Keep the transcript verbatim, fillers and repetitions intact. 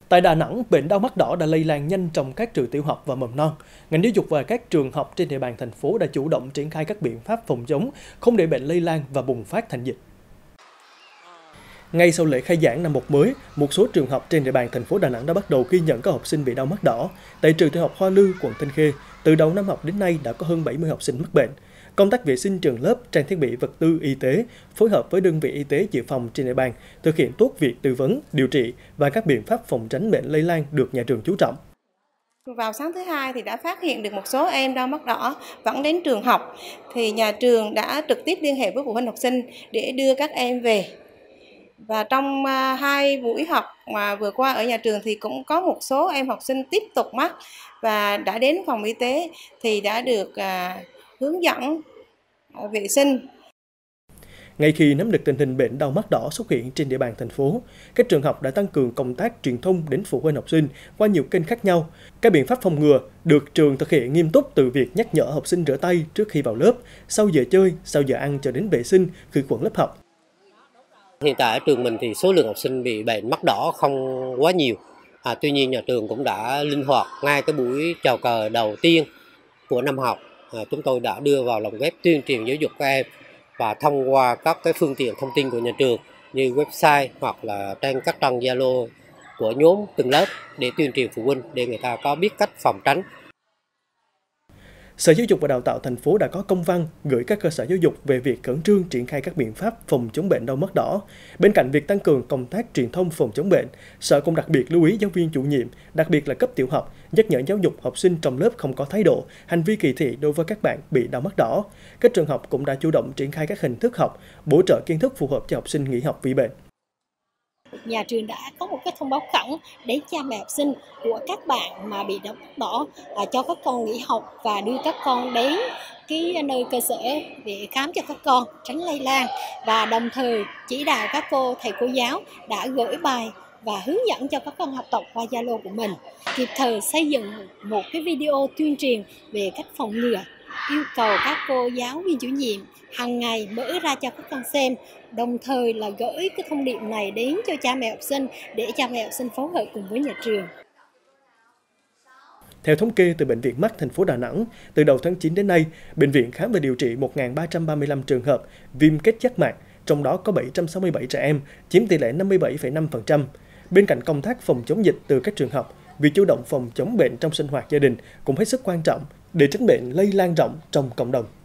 Tại Đà Nẵng, bệnh đau mắt đỏ đã lây lan nhanh trong các trường tiểu học và mầm non. Ngành giáo dục và các trường học trên địa bàn thành phố đã chủ động triển khai các biện pháp phòng chống, không để bệnh lây lan và bùng phát thành dịch. Ngay sau lễ khai giảng năm học mới, một số trường học trên địa bàn thành phố Đà Nẵng đã bắt đầu ghi nhận các học sinh bị đau mắt đỏ. Tại trường tiểu học Hoa Lư, quận Thanh Khê, từ đầu năm học đến nay đã có hơn bảy mươi học sinh mắc bệnh. Công tác vệ sinh trường lớp, trang thiết bị vật tư y tế, phối hợp với đơn vị y tế dự phòng trên địa bàn, thực hiện tốt việc tư vấn, điều trị và các biện pháp phòng tránh bệnh lây lan được nhà trường chú trọng. Vào sáng thứ hai thì đã phát hiện được một số em đau mắt đỏ vẫn đến trường học, thì nhà trường đã trực tiếp liên hệ với phụ huynh học sinh để đưa các em về. Và trong hai buổi học mà vừa qua ở nhà trường thì cũng có một số em học sinh tiếp tục mắc và đã đến phòng y tế thì đã được à, hướng dẫn vệ sinh. Ngay khi nắm được tình hình bệnh đau mắt đỏ xuất hiện trên địa bàn thành phố, các trường học đã tăng cường công tác truyền thông đến phụ huynh học sinh qua nhiều kênh khác nhau. Các biện pháp phòng ngừa được trường thực hiện nghiêm túc từ việc nhắc nhở học sinh rửa tay trước khi vào lớp, sau giờ chơi, sau giờ ăn cho đến vệ sinh, khử khuẩn lớp học. Hiện tại ở trường mình thì số lượng học sinh bị bệnh mắt đỏ không quá nhiều. À, tuy nhiên nhà trường cũng đã linh hoạt ngay cái buổi chào cờ đầu tiên của năm học. À, chúng tôi đã đưa vào lồng ghép tuyên truyền giáo dục các em và thông qua các cái phương tiện thông tin của nhà trường như website hoặc là trên các trang Zalo của nhóm từng lớp để tuyên truyền phụ huynh để người ta có biết cách phòng tránh. Sở Giáo dục và Đào tạo thành phố đã có công văn gửi các cơ sở giáo dục về việc khẩn trương triển khai các biện pháp phòng chống bệnh đau mắt đỏ. Bên cạnh việc tăng cường công tác truyền thông phòng chống bệnh, Sở cũng đặc biệt lưu ý giáo viên chủ nhiệm, đặc biệt là cấp tiểu học, nhắc nhở giáo dục học sinh trong lớp không có thái độ, hành vi kỳ thị đối với các bạn bị đau mắt đỏ. Các trường học cũng đã chủ động triển khai các hình thức học, bổ trợ kiến thức phù hợp cho học sinh nghỉ học vì bệnh. Nhà trường đã có một cái thông báo khẩn đến cha mẹ học sinh của các bạn mà bị đau mắt đỏ à, cho các con nghỉ học và đưa các con đến cái nơi cơ sở để khám cho các con tránh lây lan, và đồng thời chỉ đạo các cô thầy cô giáo đã gửi bài và hướng dẫn cho các con học tập qua Zalo của mình, kịp thời xây dựng một cái video tuyên truyền về cách phòng ngừa, yêu cầu các cô giáo viên chủ nhiệm hàng ngày mở ra cho các con xem, đồng thời là gửi cái thông điệp này đến cho cha mẹ học sinh để cha mẹ học sinh phối hợp cùng với nhà trường. Theo thống kê từ Bệnh viện Mắt thành phố Đà Nẵng, từ đầu tháng chín đến nay, bệnh viện khám và điều trị một nghìn ba trăm ba mươi lăm trường hợp viêm kết giác mạc, trong đó có bảy trăm sáu mươi bảy trẻ em, chiếm tỷ lệ năm mươi bảy phẩy năm phần trăm. Bên cạnh công tác phòng chống dịch từ các trường học, việc chủ động phòng chống bệnh trong sinh hoạt gia đình cũng hết sức quan trọng để tránh bệnh lây lan rộng trong cộng đồng.